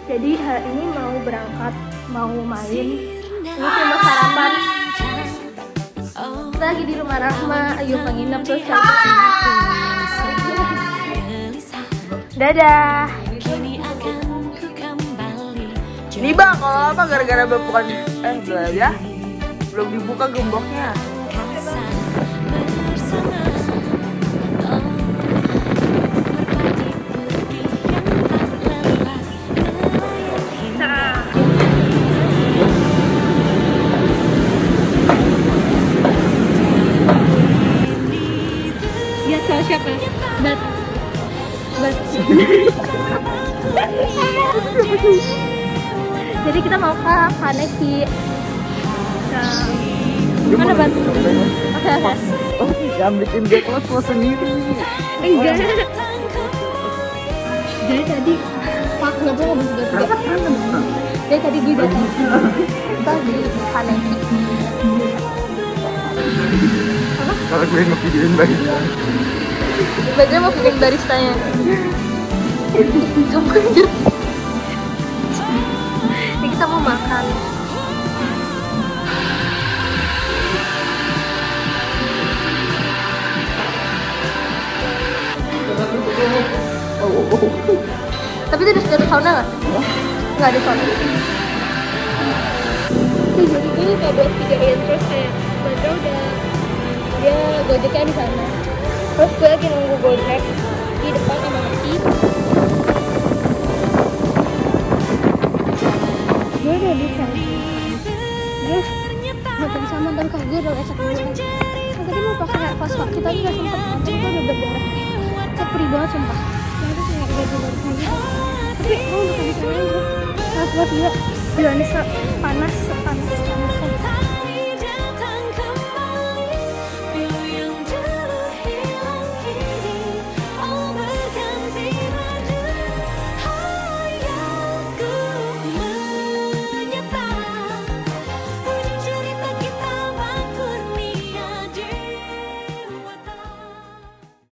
Jadi hari ini mau berangkat, mau main. Ini cuma sarapan. Kita lagi di rumah Rahma, ayo menginap terus. Dadah. Ini bang, kalau apa gara-gara bukan ya belum dibuka gemboknya. Dia tahu siapa? Jadi kita mau ke Kaneki. Mana Bat? Oke. Oh, jangan bikin dia kelas sendiri. Enggak. Jadi tadi Pak nggak boleh juga. Jadi tadi gue datang. Kita di Kaneki. Kalau gue mau videoin barista. Bagaimana mau bikin baristanya? Ini kita mau makan. Tapi itu sudah ada sauna nggak? Nggak ada sauna. Jadi ini kayak buat videoin terus kayak Badra udah dia gojeknya di sana. Terus gue lagi nunggu gojek di depan MRT. Gue udah di sana. Terus makan sama dan kaki gue udah esak dulu. Tadi mau pakai fast kita juga sempat tapi gue udah berdarah. Perih banget sumpah. Terus nggak ada berdarah lagi. Tapi mau makan di sana aja. Pas buat dia panas.